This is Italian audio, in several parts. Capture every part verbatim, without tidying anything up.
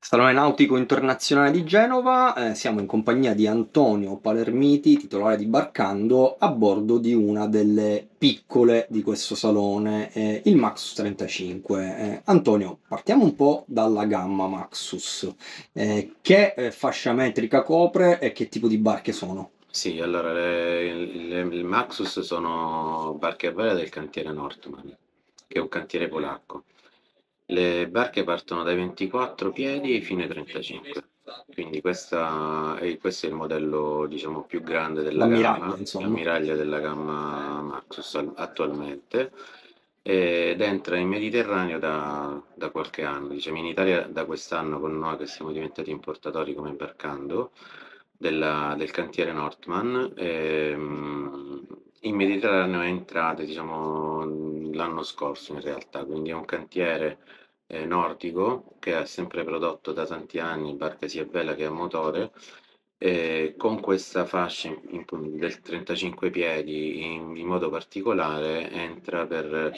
Salone Nautico Internazionale di Genova, eh, siamo in compagnia di Antonio Palermiti, titolare di Barcando, a bordo di una delle piccole di questo salone, eh, il Maxus trentacinque. Eh, Antonio, partiamo un po' dalla gamma Maxus. Eh, che eh, fascia metrica copre e che tipo di barche sono? Sì, allora le, le- il Maxus sono barche a vela del cantiere Nordman, che è un cantiere polacco. Le barche partono dai ventiquattro piedi fino ai trentacinque, quindi questa è, questo è il modello, diciamo, più grande della L'ammiraglia, gamma, insomma. l'ammiraglia della gamma Maxus al- attualmente, ed entra in Mediterraneo da, da qualche anno. Diciamo, in Italia da quest'anno con noi che siamo diventati importatori come Barcando della- del cantiere Nordman. ehm, in Mediterraneo è entrato, diciamo, l'anno scorso in realtà, quindi è un cantiere eh, nordico che ha sempre prodotto da tanti anni barche sia a vela che a motore. E con questa fascia in- in- del trentacinque piedi in, in modo particolare entra per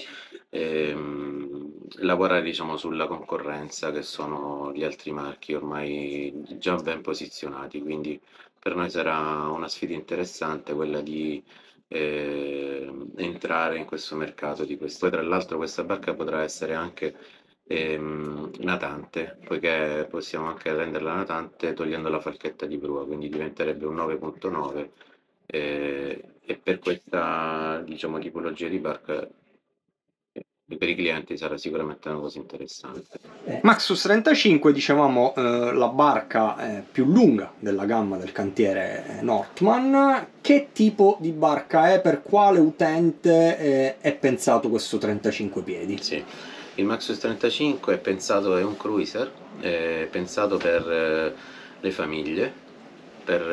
ehm, lavorare, diciamo, sulla concorrenza che sono gli altri marchi ormai già ben posizionati, quindi per noi sarà una sfida interessante quella di eh, entrare in questo mercato di questo. Poi tra l'altro questa barca potrà essere anche ehm, natante, poiché possiamo anche renderla natante togliendo la falchetta di prua, quindi diventerebbe un nove punto nove, eh, e per questa, diciamo, tipologia di barca eh, per i clienti sarà sicuramente una cosa interessante. Maxus trentacinque, dicevamo, eh, la barca eh, più lunga della gamma del cantiere eh, Northman. Che tipo di barca è? Per quale utente eh, è pensato questo trentacinque piedi? Sì, il Maxus trentacinque è pensato, è un cruiser, è pensato per eh, le famiglie, per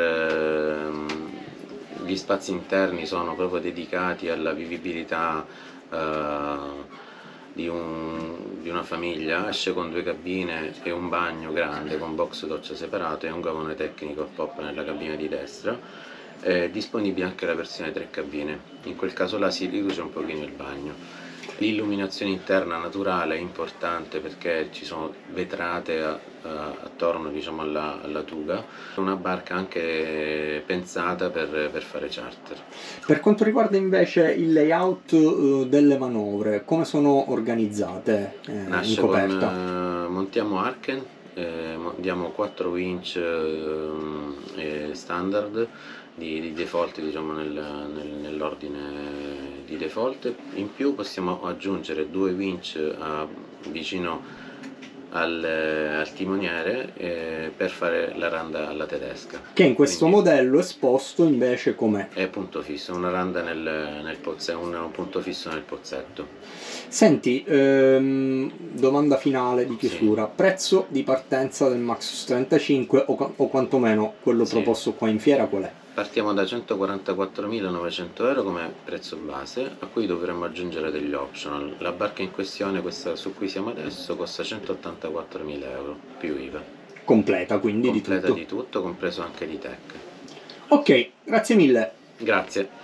ehm, gli spazi interni sono proprio dedicati alla vivibilità eh, di, un- di una famiglia. Esce con due cabine e un bagno grande con box doccia separato e un gavone tecnico a poppa nella cabina di destra. È disponibile anche la versione tre cabine, in quel caso là si riduce un pochino il bagno. L'illuminazione interna naturale è importante perché ci sono vetrate a- a- attorno, diciamo, alla, alla tuga. È una barca anche pensata per, per fare charter. Per quanto riguarda invece il layout eh, delle manovre, come sono organizzate eh, in Nasce con coperta? eh, montiamo Arken, eh, diamo quattro winch ehm, eh, standard di, di default, diciamo, nel- nel- nell'ordine di default. In più possiamo aggiungere due winch a- vicino al, al timoniere eh, per fare la randa alla tedesca. Che in questo Quindi modello esposto invece com'è? è punto fisso, una randa nel, nel pozzetto, un, un punto fisso nel pozzetto. Senti, ehm, domanda finale di Sì, chiusura. Prezzo di partenza del Maxus trentacinque o, o quantomeno quello sì. proposto qua in fiera qual è? Partiamo da centoquarantaquattromilanovecento euro come prezzo base, a cui dovremmo aggiungere degli optional. La barca in questione, questa su cui siamo adesso, costa centottantaquattromila euro, più I V A. Completa quindi di Completa tutto. di tutto, compreso anche di tech. Ok, grazie mille. Grazie.